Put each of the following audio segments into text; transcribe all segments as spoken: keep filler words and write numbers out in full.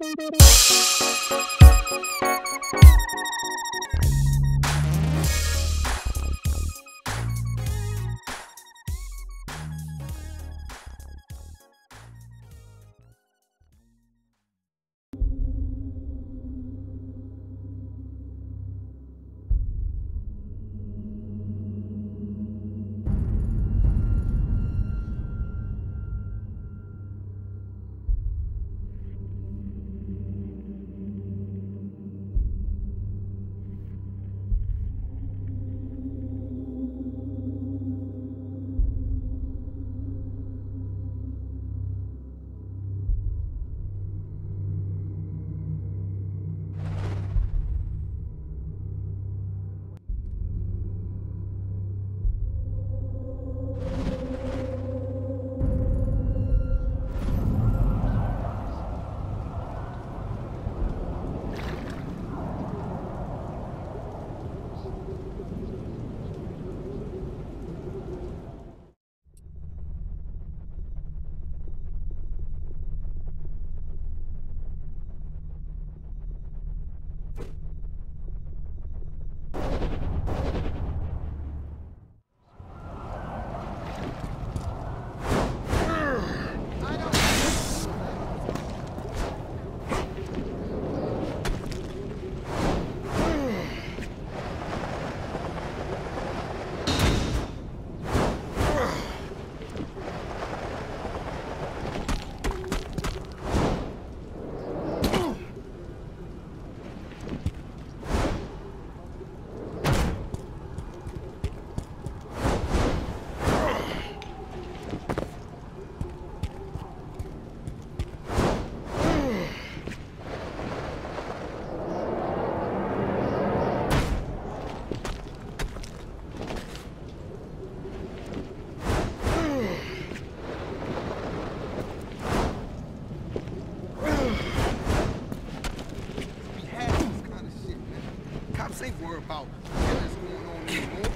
Ain't worried about what's going on anymore.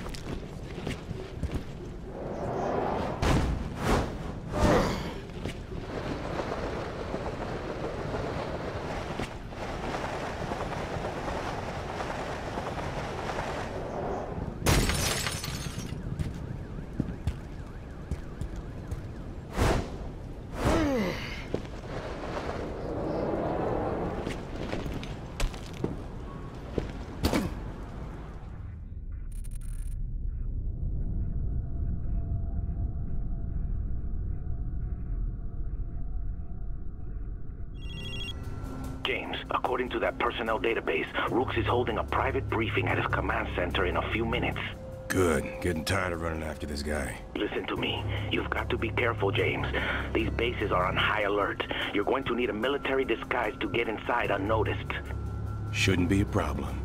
James, according to that personnel database, Rooks is holding a private briefing at his command center in a few minutes. Good. Getting tired of running after this guy. Listen to me. You've got to be careful, James. These bases are on high alert. You're going to need a military disguise to get inside unnoticed. Shouldn't be a problem.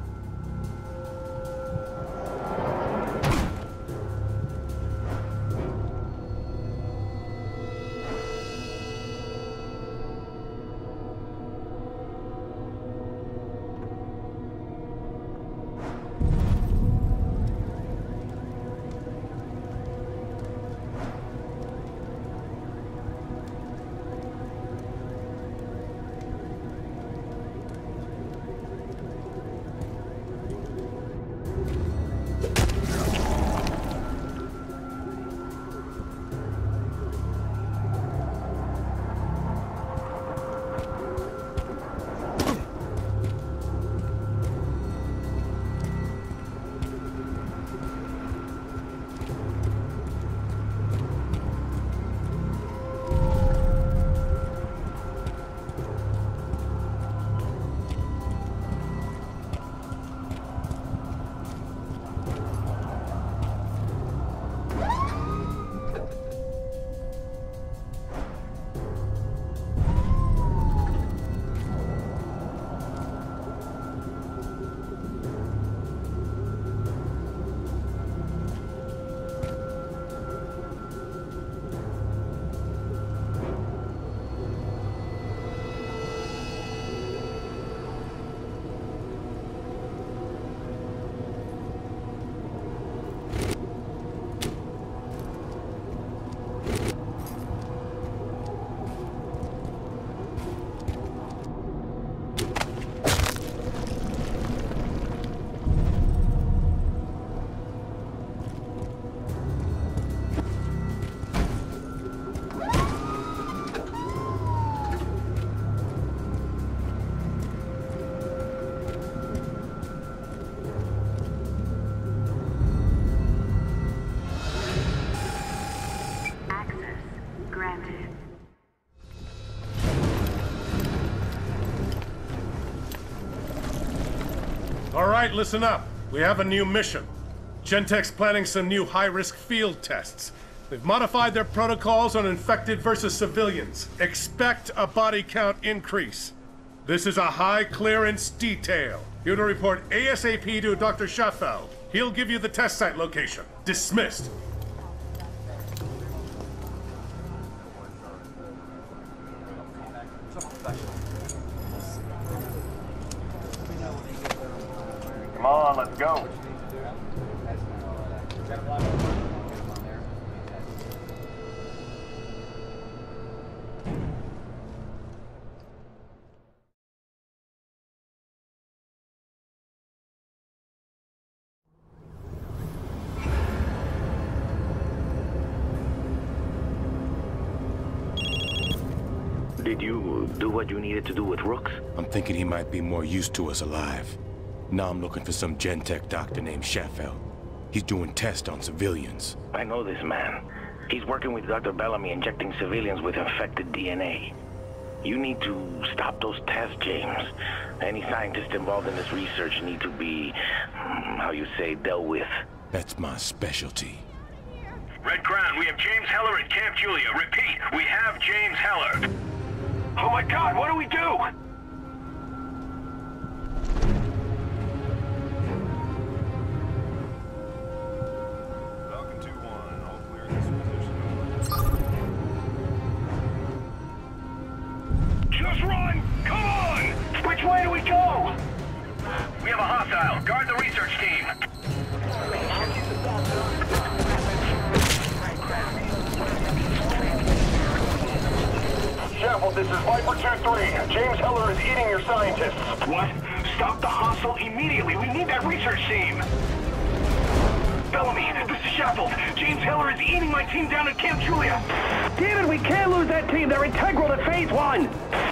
right, listen up. We have a new mission. Gentek's planning some new high-risk field tests. They've modified their protocols on infected versus civilians. Expect a body count increase. This is a high-clearance detail. You're to report ASAP to Doctor Schaffeld. He'll give you the test site location. Dismissed. Come on, let's go. Did you do what you needed to do with Rooks? I'm thinking he might be more used to us alive. Now I'm looking for some Gentek doctor named Schaffeld. He's doing tests on civilians. I know this man. He's working with Doctor Bellamy, injecting civilians with infected D N A. You need to stop those tests, James. Any scientists involved in this research need to be, how you say, dealt with. That's my specialty. Red Crown, we have James Heller at Camp Julia. Repeat, we have James Heller. Oh my God, what do we do? Falcon two one, all clear this position. Just run! Come on! Which way do we go? We have a hostile. Guard the research team. Schaffeld, this is Viper two three. James Heller is eating your scientists. What? Stop the hostile immediately. We need that research team. Bellamy, this is Schaffeld. James Heller is eating my team down at Camp Julia. Damn it, we can't lose that team. They're integral to phase one.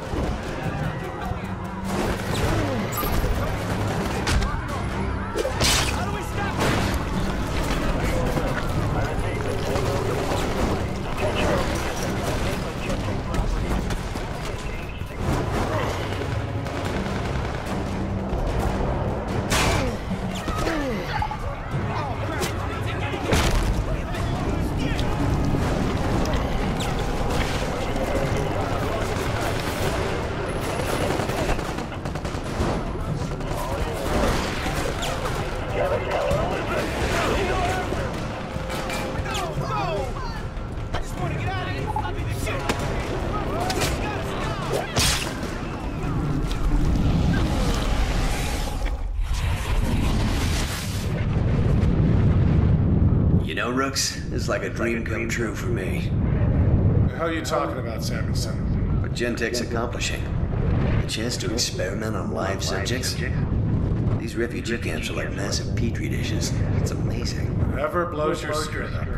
Rooks, this is like a dream come true for me. The hell are you talking about, Samuelson? What Gentek's accomplishing. A chance to experiment on live subjects. These refugee camps are like massive petri dishes. It's amazing. Whatever blows your spirit up.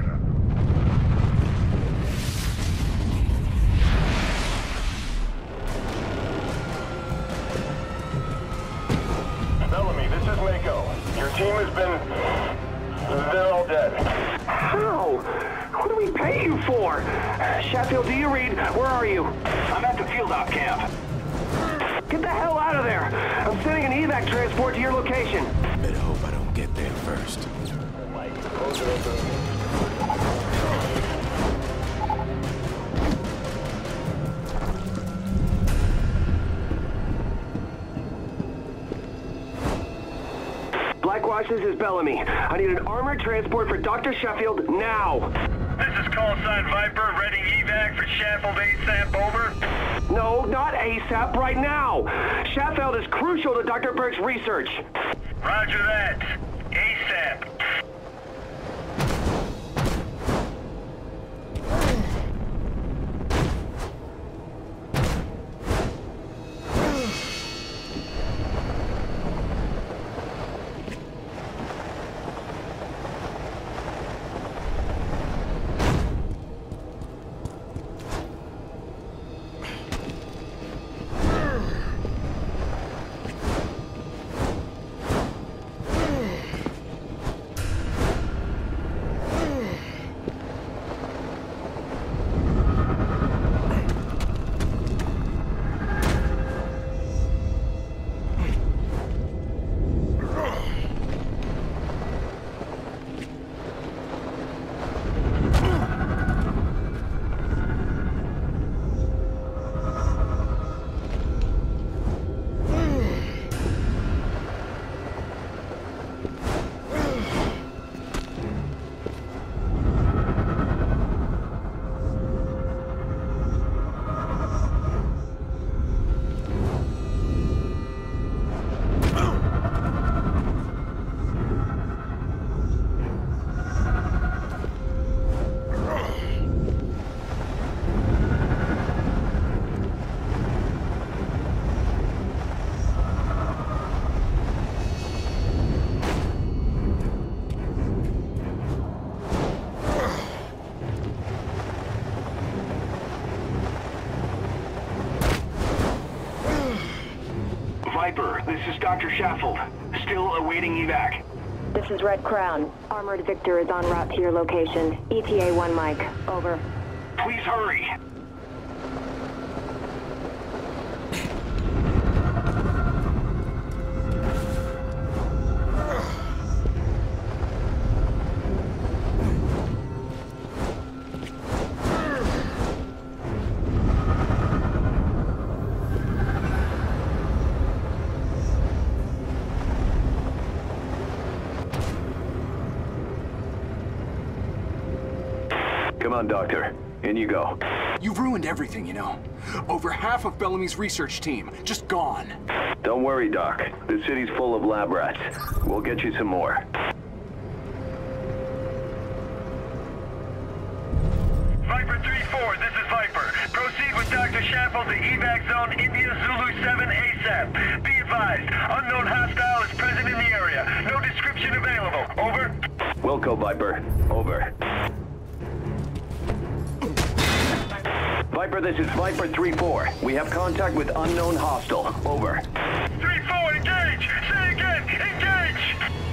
Bellamy, this is Mako. Your team has been... they're all dead. How? What do we pay you for? Sheffield, do you read? Where are you? I'm at the field op camp. Get the hell out of there! I'm sending an evac transport to your location. Better hope I don't get there first. Blackwatch, this is Bellamy. I need an armored transport for Doctor Sheffield now. This is call sign Viper, ready evac for Sheffield ASAP, over. No, not ASAP, right now. Sheffield is crucial to Doctor Burke's research. Roger that. ASAP. Doctor Sheffield. Still awaiting evac. This is Red Crown. Armored Victor is en route to your location. E T A one Mike. Over. Please hurry. Come on, Doctor. In you go. You've ruined everything, you know. Over half of Bellamy's research team, just gone. Don't worry, Doc. The city's full of lab rats. We'll get you some more. Viper three four, this is Viper. Proceed with Doctor Sheffield to evac zone India Zulu seven ASAP. Be advised, unknown hostile is present in the area. No description available. Over. Wilco, Viper. Over. Viper, this is Viper three four. We have contact with unknown hostile. Over. three four, engage! Say again, engage!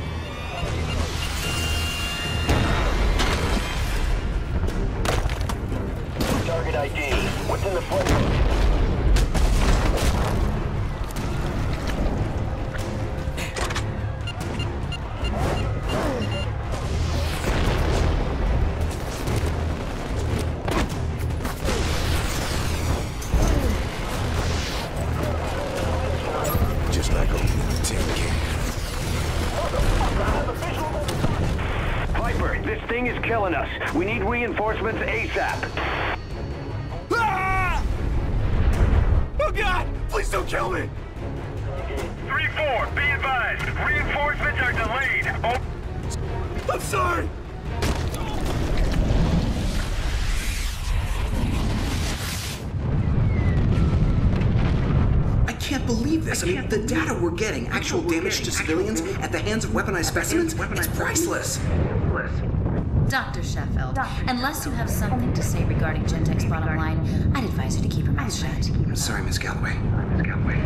Target I D. What's in the footnote? Killing us. We need reinforcements ASAP. Ah! Oh God! Please don't kill me! three four, be advised. Reinforcements are delayed. Oh. I'm sorry! I can't believe this. I mean, the data we're getting, actual damage to civilians at the hands of weaponized specimens, it's priceless. Doctor Sheffield, unless you have something to say regarding Gentek's bottom line, I'd advise you to keep your mouth shut. I'm sorry, Miss Galloway. Miss Galloway.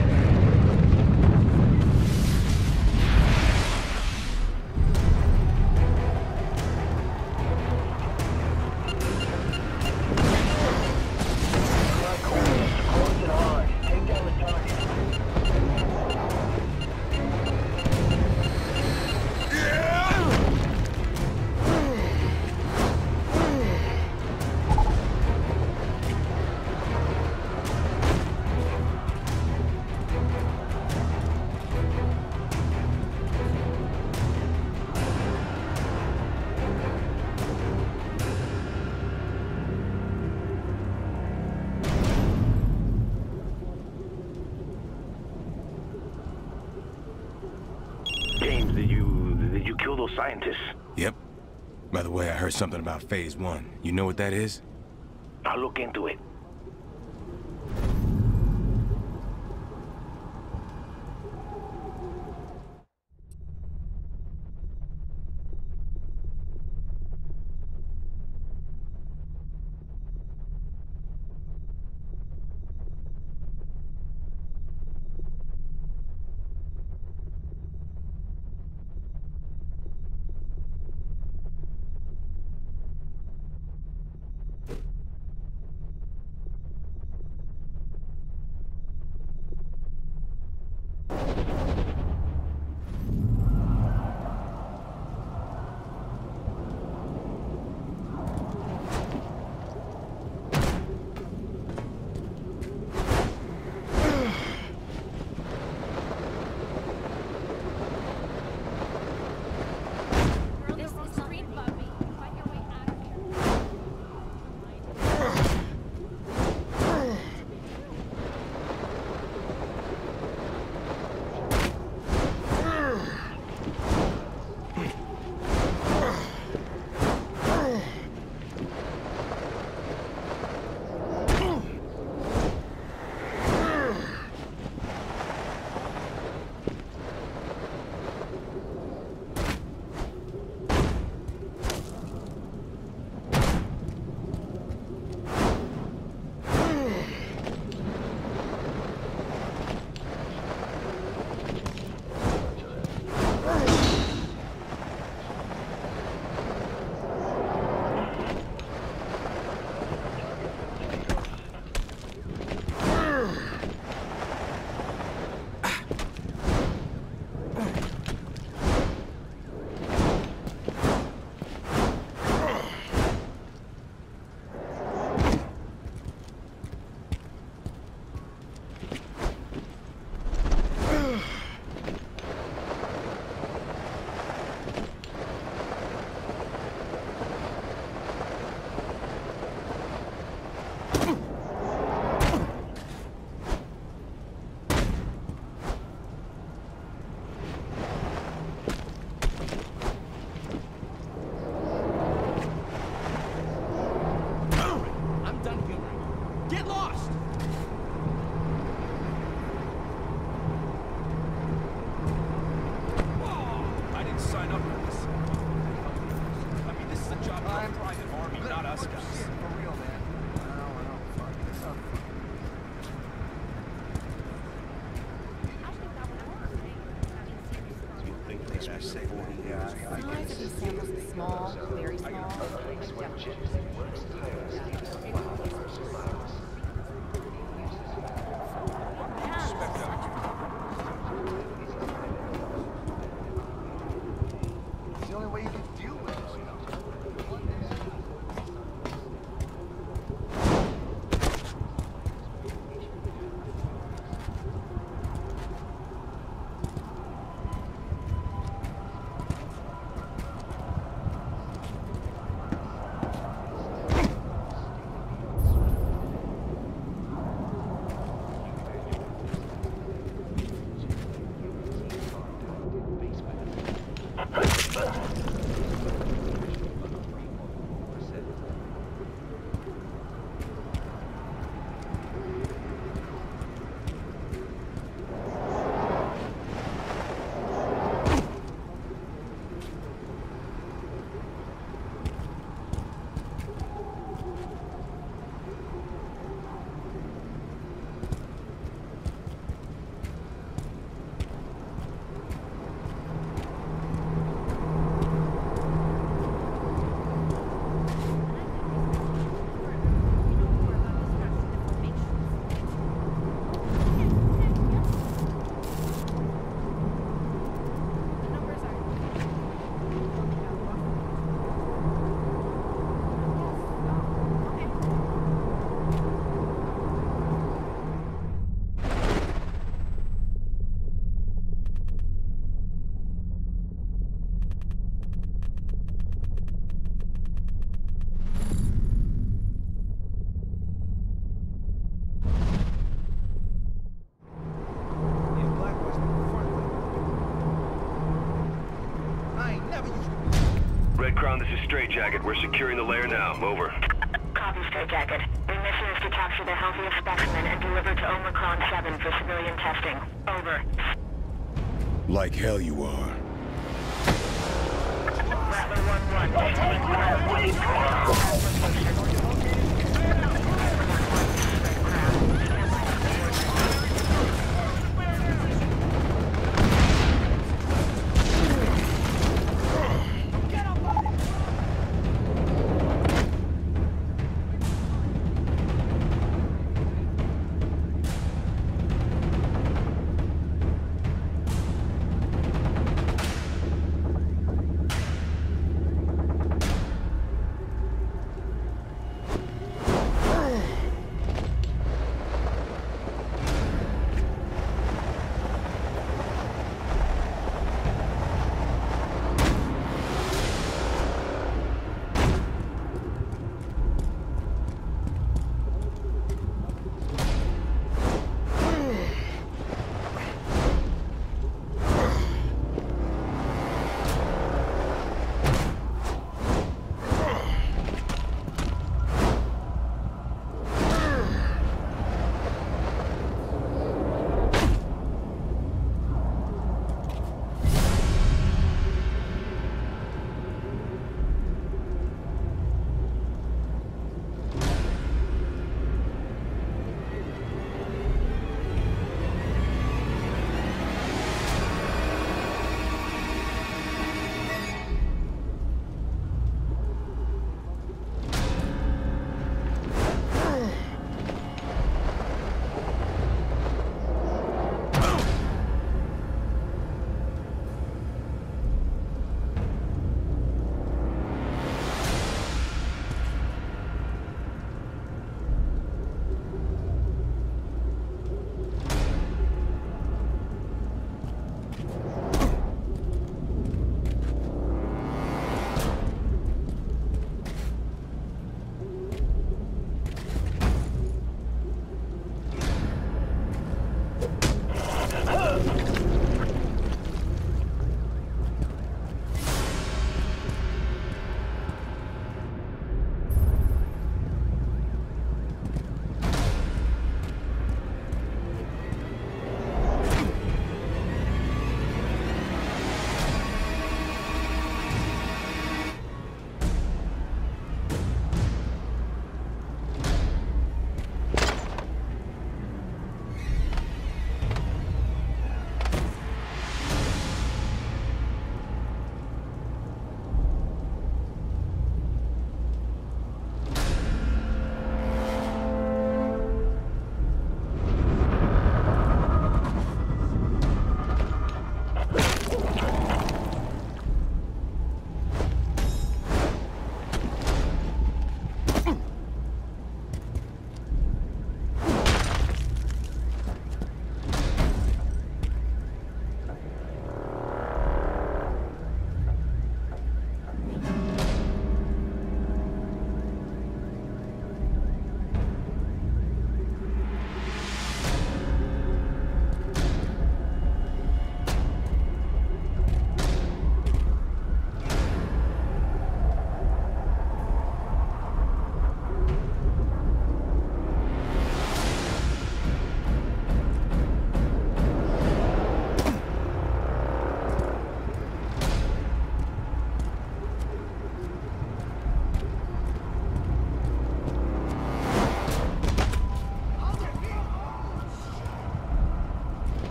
James, did you did you kill those scientists? Yep. By the way, I heard something about phase one. You know what that is? I'll look into it. Realize that these samples are small, very small. It's the only way you can deal with this, you know. Jacket, we're securing the lair now. Over. Copy, Straight Jacket. Your mission is to capture the healthiest specimen and deliver to Omicron seven for civilian testing. Over. Like hell you are. Rattler one one.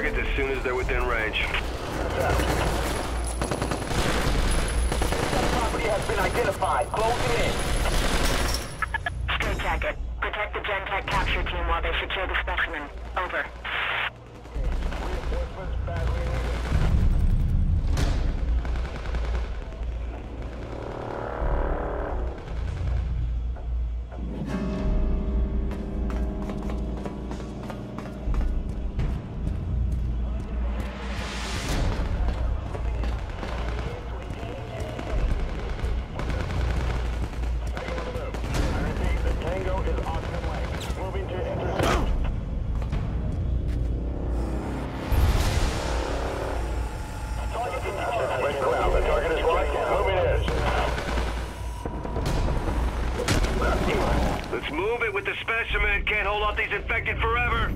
targets as soon as they're within range. Property has been identified. Closing in. Straight jacket. Protect the Gentech capture team while they secure the specimen. Over. Let's move it with the specimen. Can't hold off these infected forever.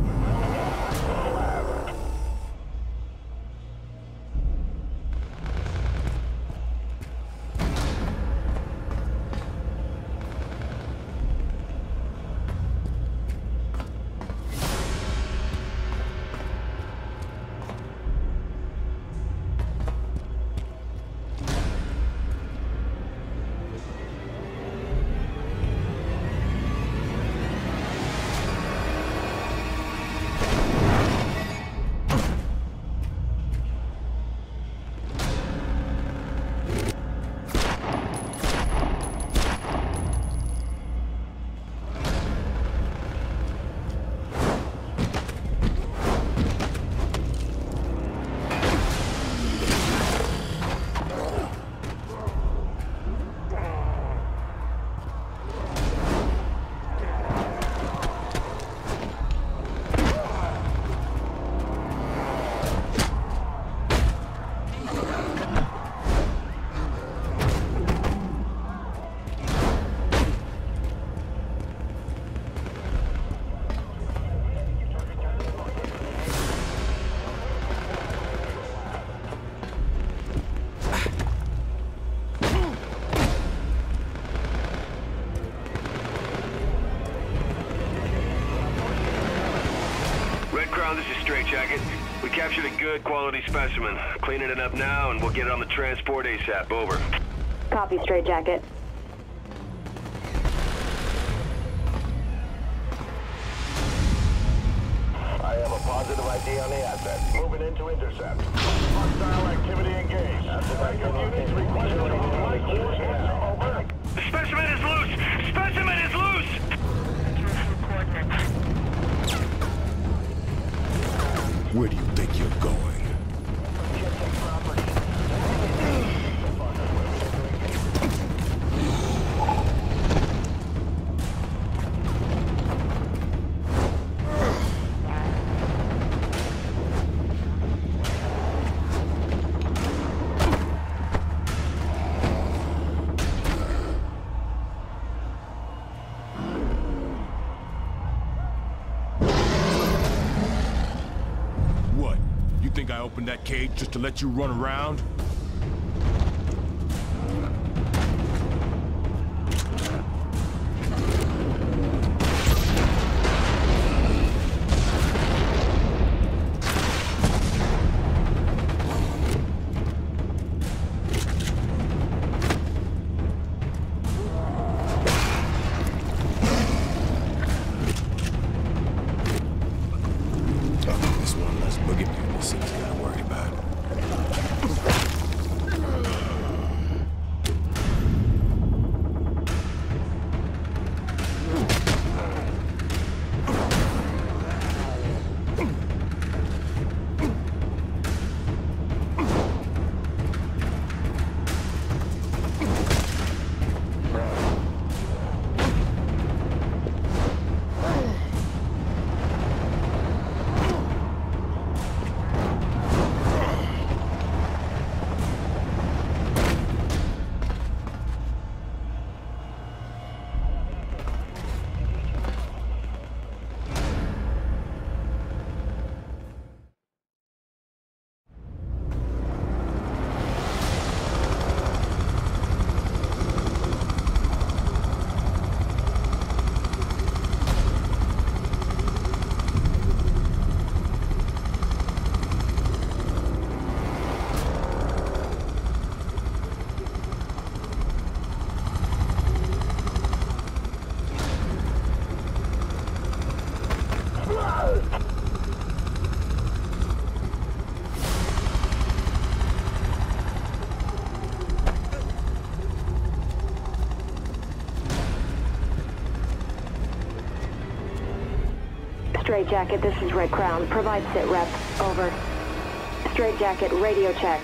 This is Straight Jacket. We captured a good quality specimen. Cleaning it up now and we'll get it on the transport ASAP. Over. Copy, Straight Jacket. I have a positive I D on the asset. Moving into intercept. Hostile activity engaged. Backup units requested to apply coordinates. Over. The specimen is loose! Specimen is loose! Coordinates. Where do you think you're going? Think I opened that cage just to let you run around? Oh, this one less boogie people seems to gotta worry about. Straight Jacket, this is Red Crown. Provide sit rep. Over. Straight Jacket, radio check.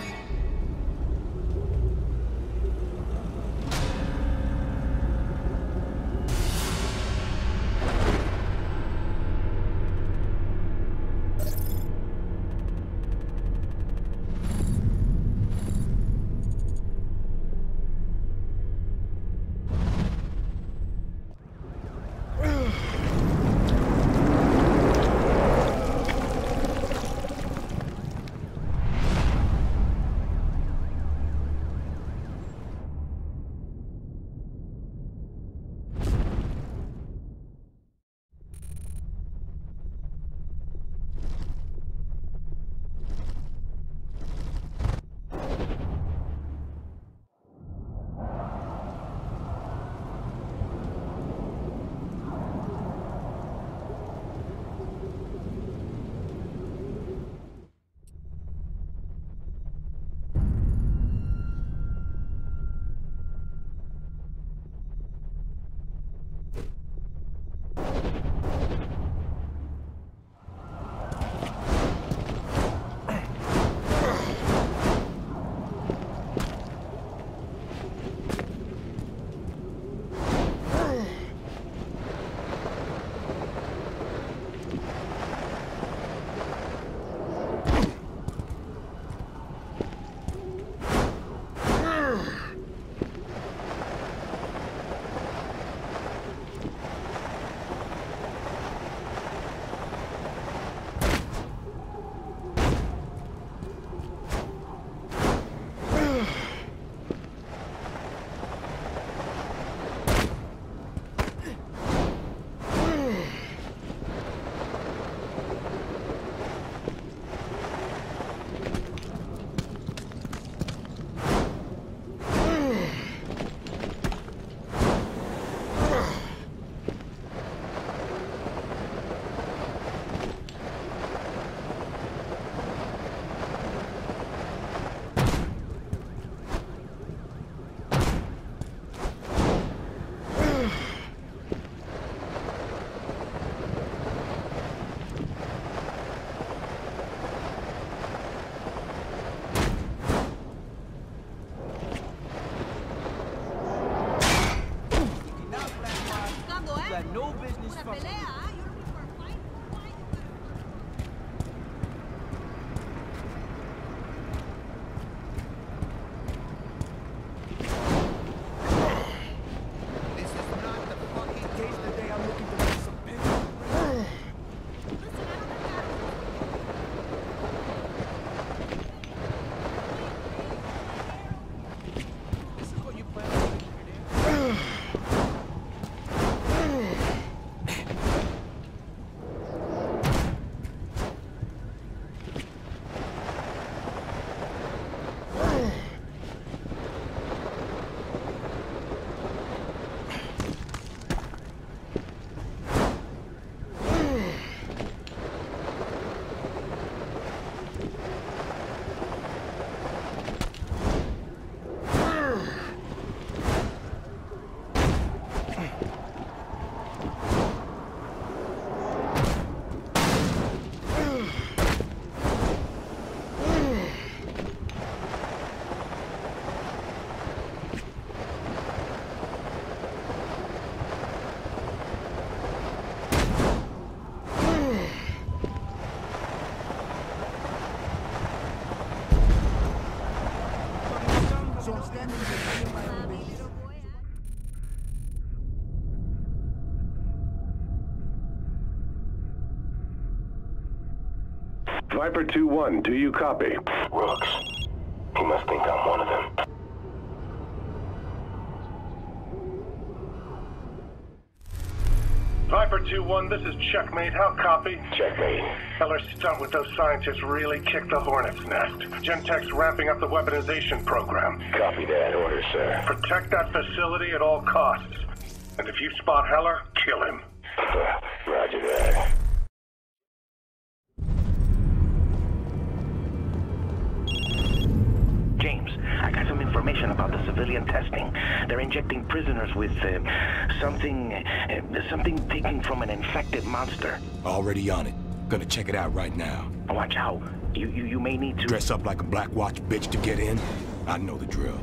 Viper two one, do you copy? Rooks. He must think I'm one of them. Viper two one, this is Checkmate. How copy? Checkmate. Heller's stunt with those scientists really kicked the hornet's nest. Gentech's ramping up the weaponization program. Copy that order, sir. Protect that facility at all costs. And if you spot Heller, kill him. Roger that. James, I got some information about the civilian testing. They're injecting prisoners with uh, something, uh, something taken from an infected monster. Already on it. Gonna check it out right now. Watch out. You, you, you may need to... Dress up like a Black Watch bitch to get in? I know the drill.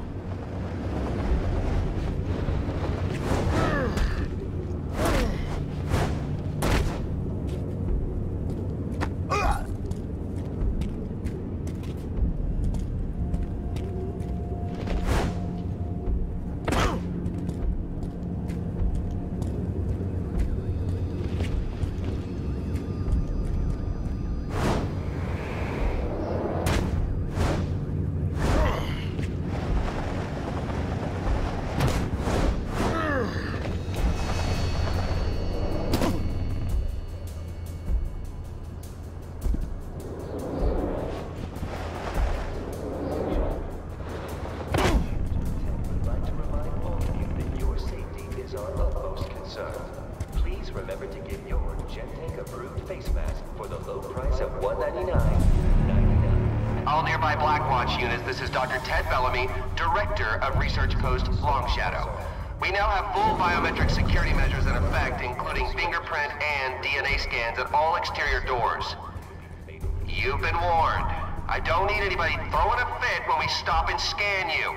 We now have full biometric security measures in effect, including fingerprint and D N A scans at all exterior doors. You've been warned. I don't need anybody throwing a fit when we stop and scan you.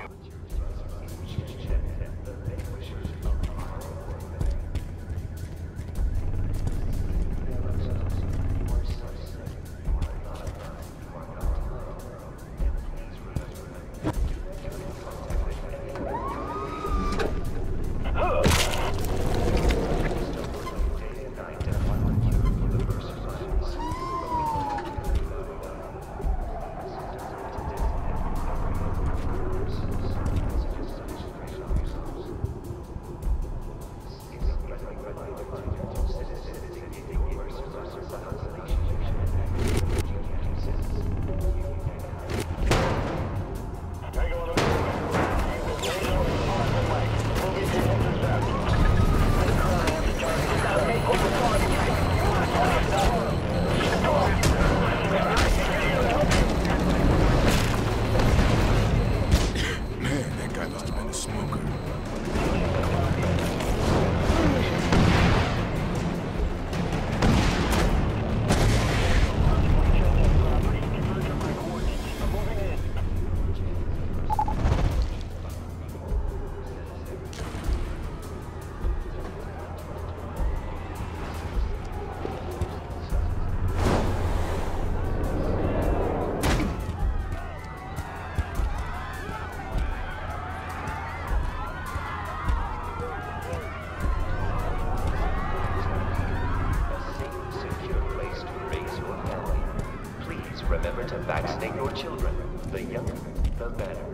Remember to vaccinate your children. The younger, the better.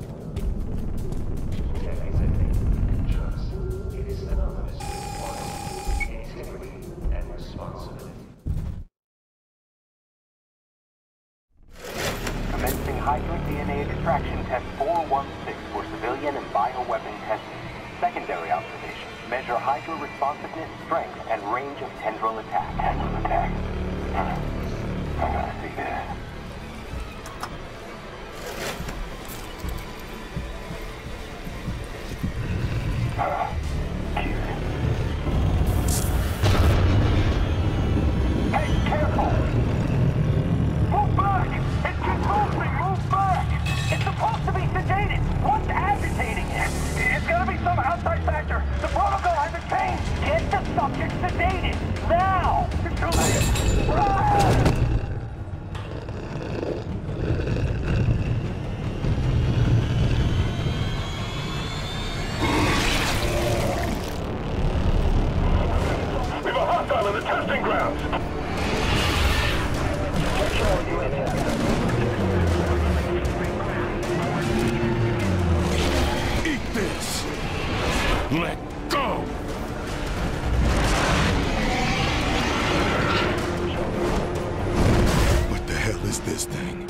Trust. It is synonymous with honesty, integrity, and responsibility. Commencing Hydra D N A extraction test four one six for civilian and bioweapon testing. Secondary observation. Measure Hydra responsiveness, strength, and range of tendril attack. Tendril attack. Hmm. I gotta see this. Uh, cute. Hey, careful! Move back! It keeps moving! Move back! It's supposed to be sedated! What's agitating it? It's gotta be some outside factor! The protocol hasn't changed! Get the subject sedated! Now! It's too late! Run! On the testing grounds. Eat this. Let go. What the hell is this thing?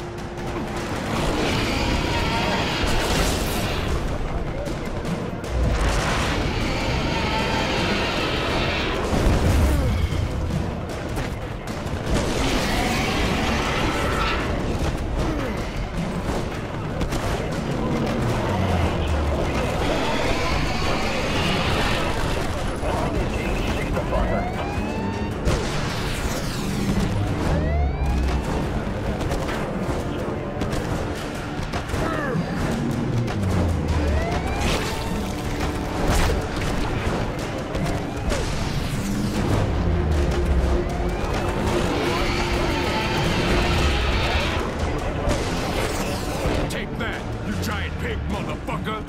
pig, motherfucker!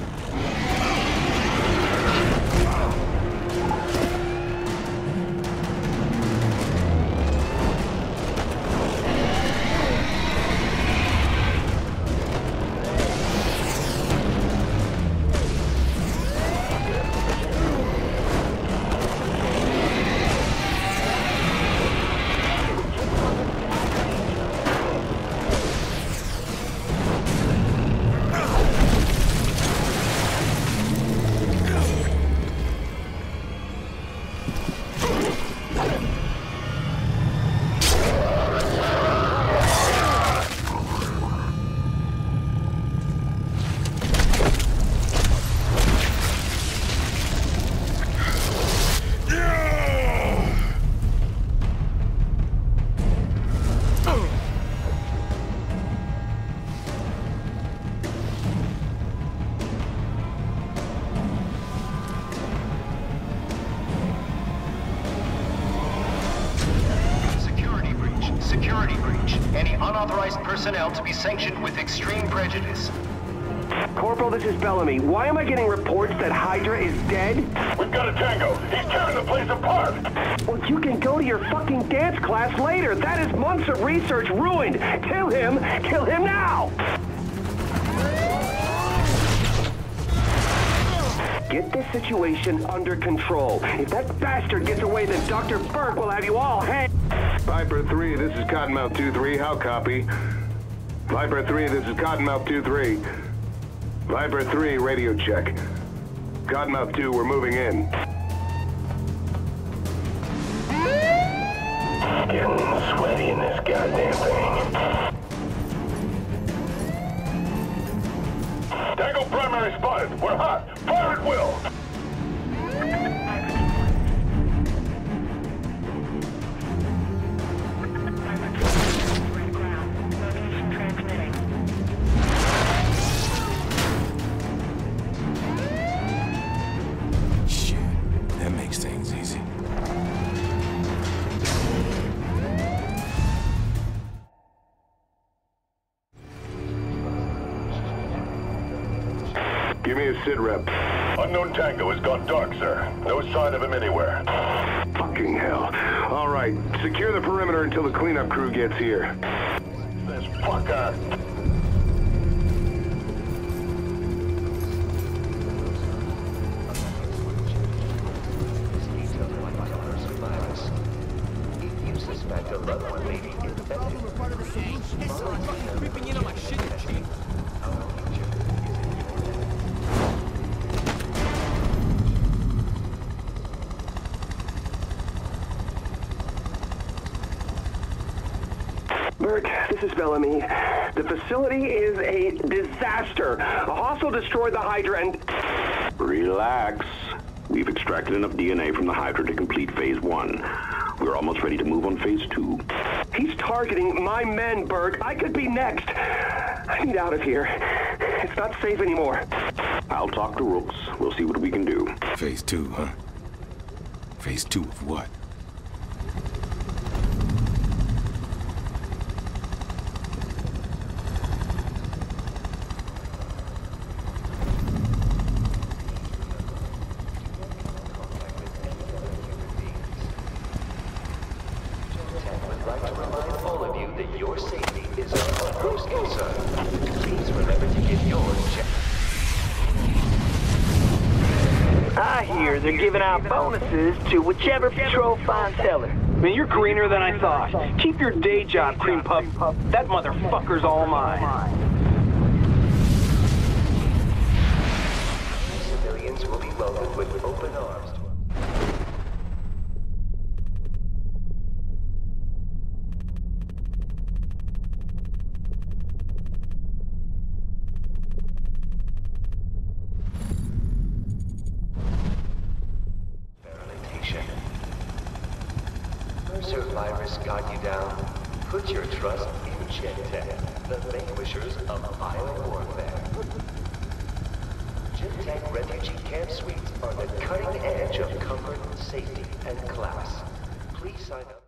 Personnel to be sanctioned with extreme prejudice. Corporal, this is Bellamy. Why am I getting reports that Hydra is dead? We've got a tango. He's tearing the place apart. Well, you can go to your fucking dance class later. That is months of research ruined. Kill him. Kill him now. Get this situation under control. If that bastard gets away, then Doctor Burke will have you all hanged. Viper three, this is Cottonmouth two three. How copy? Viper three, this is Cottonmouth two three. Viper three, radio check. Cottonmouth two, we're moving in. Getting sweaty in this goddamn thing. Tango primary spotted. We're hot. Fire at will. Give me a sit rep. Unknown Tango has gone dark, sir. No sign of him anywhere. Fucking hell. All right, secure the perimeter until the cleanup crew gets here. This fucker. If you suspect a loved one may be infected, we're part of the solution. It's so fucking creeping in on my shit, Chief. Burke, this is Bellamy. The facility is a disaster. A hostile destroyed the Hydra and... Relax. We've extracted enough D N A from the Hydra to complete phase one. We're almost ready to move on phase two. He's targeting my men, Burke. I could be next. I need out of here. It's not safe anymore. I'll talk to Rooks. We'll see what we can do. Phase two, huh? Phase two of what? They're giving out bonuses to whichever patrol finds Heller. Man, you're greener than I thought. Keep your day job, cream puff. That motherfucker's all mine. Civilians will be welcomed with open arms. Mercer virus got you down. Put your trust in Gentech, the vanquishers of bio warfare. Gentech refugee camp suites are the cutting edge of comfort, safety, and class. Please sign up.